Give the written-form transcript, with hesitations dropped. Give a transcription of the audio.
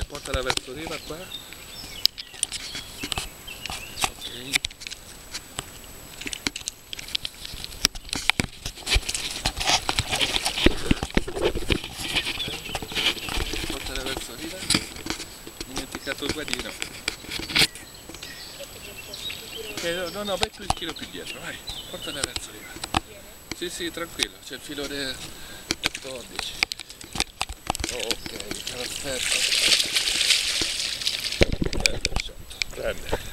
portala verso riva qua. Ok. Portala verso riva. Dimenticato il guadino. No, vai più il chilo più dietro, vai. Portala verso riva. Sì, sì, tranquillo, c'è il filo del 14. Ok, perfetto. Grande.